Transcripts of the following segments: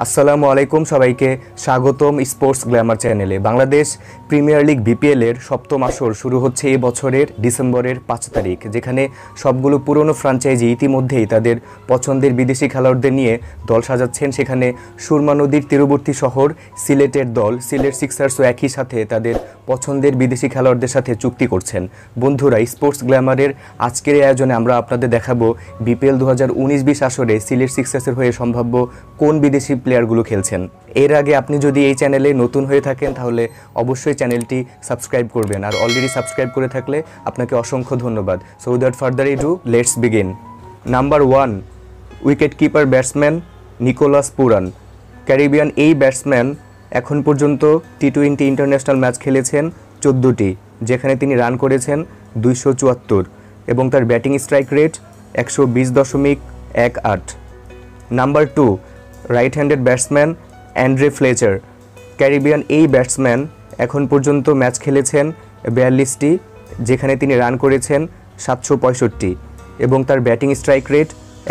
আসসালামু আলাইকুম সবাইকে স্বাগতম স্পোর্টস গ্ল্যামার চ্যানেলে। বাংলাদেশ প্রিমিয়ার লিগ বিপিএল এর সপ্তম আসর শুরু হচ্ছে এই বছরের ডিসেম্বরের 5 তারিখ, যেখানে সবগুলো পুরনো ফ্র্যাঞ্চাইজি ইতিমধ্যেই তাদের পছন্দের বিদেশি খেলোয়াড়দের নিয়ে দল সাজাচ্ছেন। সেখানে সুরমা নদীর তীরবর্তী শহর সিলেটের দল সিলেট সিক্সার্সও একই সাথে তাদের পছন্দের বিদেশি খেলোয়াড়দের সাথে চুক্তি করছেন। বন্ধুরা, স্পোর্টস গ্ল্যামারের আজকের এই আয়োজনে আমরা আপনাদের দেখাবো বিপিএল 2019-20 আসরে সিলেট সিক্সার্সের হয়ে সম্ভাব্য কোন বিদেশি প্লেয়ারগুলো খেলছেন। এর আগে আপনি যদি এই চ্যানেলে নতুন হয়ে থাকেন তাহলে অবশ্যই চ্যানেলটি সাবস্ক্রাইব করবেন, আর অলরেডি সাবস্ক্রাইব করে থাকলে আপনাকে অসংখ্য ধন্যবাদ। So without further ado let's begin. Number 1, wicket keeper batsman Nicholas Pooran. Caribbean এই ব্যাটসম্যান এখন পর্যন্ত টি-20 ইন্টারন্যাশনাল ম্যাচ খেলেছেন 14টি, যেখানে তিনি রান করেছেন 274 এবং তার batting strike rate 120.18। Number 2, right handed batsman Andre Fletcher. Caribbean এই ব্যাটসম্যান এখন পর্যন্ত ম্যাচ খেলেছেন 42টি, যেখানে তিনি রান করেছেন 765 এবং তার batting strike rate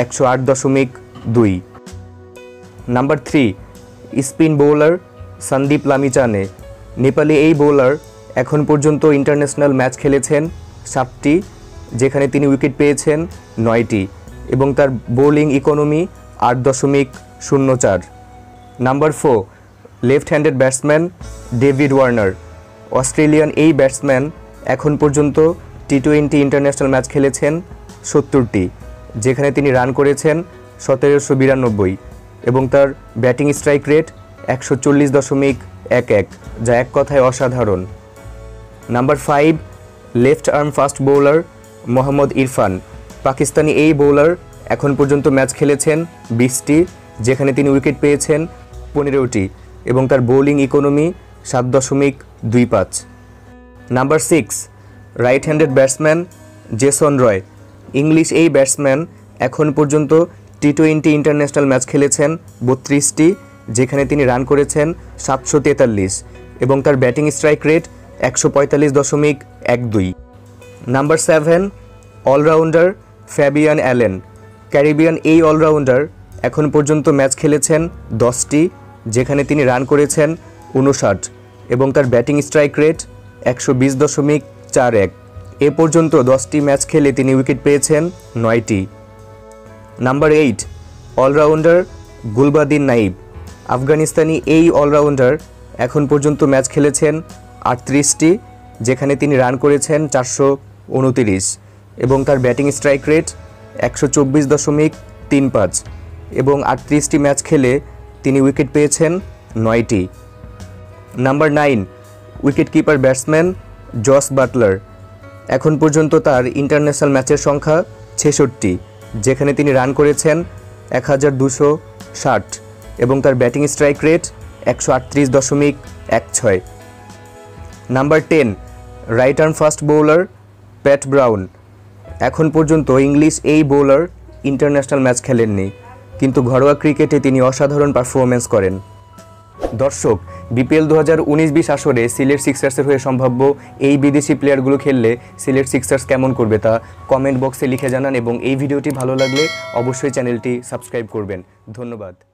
108.2। Number 3, spin bowler Sandeep Lamichhane. Nepali এই বোলার এখন পর্যন্ত ইন্টারন্যাশনাল ম্যাচ খেলেছেন 7টি, যেখানে তিনি উইকেট পেয়েছেন 9টি এবং তার bowling economy 8.04। Number 4, left handed batsman David Warner. Australian এই ব্যাটসম্যান এখন পর্যন্ত টি-20 ইন্টারন্যাশনাল ম্যাচ খেলেছেন 70টি, যেখানে তিনি রান করেছেন 1792 এবং তার ব্যাটিং স্ট্রাইক রেট 140.11, যা এক কথায় অসাধারণ। Number 5, left arm fast bowler Mohammad Irfan. Pakistani এই বোলার এখন পর্যন্ত ম্যাচ খেলেছেন 20টি, যেখানে তিনি উইকেট পেয়েছেন 15টি এবং তার bowling economy 7.25। Number 6, right handed batsman Jason Roy. English এই ব্যাটসম্যান এখন পর্যন্ত টি-20 ইন্টারন্যাশনাল ম্যাচ খেলেছেন 32টি, যেখানে তিনি রান করেছেন 743 এবং তার batting strike rate 145.12। Number 7, allrounder Fabian Allen. Caribbean এই অলরাউন্ডার এখন পর্যন্ত ম্যাচ খেলেছেন 10টি, যেখানে তিনি রান করেছেন 59 এবং তার ব্যাটিং স্ট্রাইক রেট 120.41। এ পর্যন্ত 10টি ম্যাচ খেলে তিনি উইকেট পেয়েছেন 9টি। Number 8, allrounder Gulbadin Naib. আফগানিস্তানি এই অলরাউন্ডার এখন পর্যন্ত ম্যাচ খেলেছেন 38টি, যেখানে তিনি রান করেছেন 429 এবং তার ব্যাটিং স্ট্রাইক রেট 124.35 এবং 38টি ম্যাচ খেলে তিনি উইকেট পেয়েছেন 9টি। Number 9, wicket keeper batsman Jos Buttler. এখন পর্যন্ত তার ইন্টারন্যাশনাল ম্যাচের সংখ্যা 66, যেখানে তিনি রান করেছেন 1260 এবং তার batting strike rate 138.16। Number 10, right arm fast bowler Pat Brown. এখন পর্যন্ত ইংলিশ এই বোলার ইন্টারন্যাশনাল ম্যাচ খেলেননি, কিন্তু ঘরোয়া ক্রিকেটে তিনি অসাধারণ পারফরমেন্স করেন। দর্শক, বিপিএল 2019-20 আসরে সিলেট সিক্সার্সের হয়ে সম্ভাব্য এই বিদেশি প্লেয়ারগুলো খেললে সিলেট সিক্সার্স কেমন করবে তা কমেন্ট বক্সে লিখে জানান এবং এই ভিডিওটি ভালো লাগলে অবশ্যই চ্যানেলটি সাবস্ক্রাইব করবেন। ধন্যবাদ।